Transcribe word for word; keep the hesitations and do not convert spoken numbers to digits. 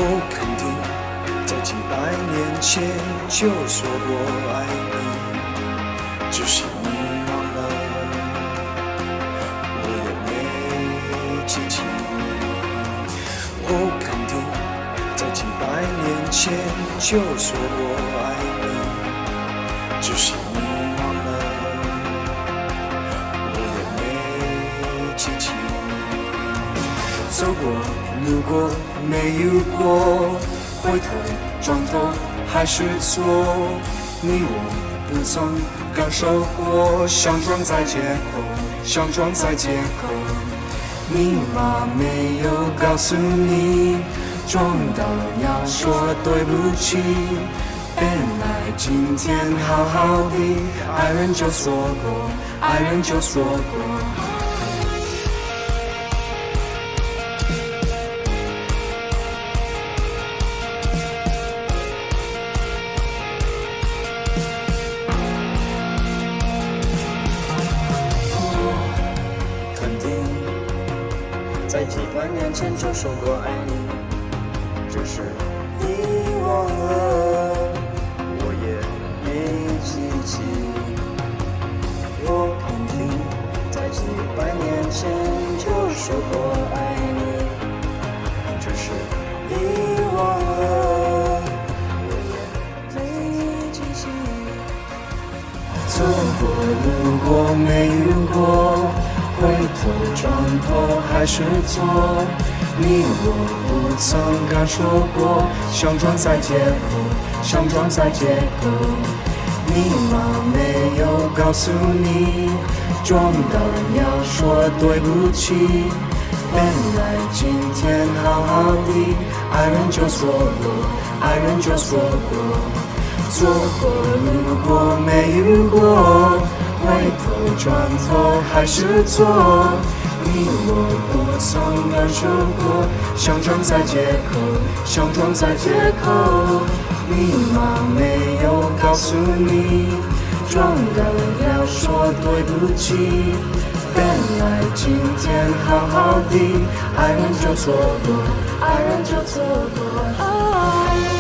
我肯定在几百年前就说过爱你，只是你忘了，我也没记起。我肯定在几百年前就说过爱你，只是你忘了，我也没记起。走过路过没有过，回头转头还是错，你我不曾感受过，想装在借口，想装在借口。你妈没有告诉你，撞到了要说对不起。本来今天好好的，爱人就错过，爱人就错过。在几百年前就说过爱你，只是你忘了，我也没记起。我肯定在几百年前就说过爱你，只是你忘了，我也没记起。走过路过没路过，回头转头还是错，你我不曾敢说过，想装在借口，想装在借口。你妈没有告诉你，撞到人要说对不起。本来今天好好的，爱人就错过，爱人就错过。走过路过没遇过，回头转头还是错，你我不曾感受过，想装在借口，想装在借口。你妈没有告诉你，撞到了要说对不起。本来今天好好的，爱人就错过，爱人就错过。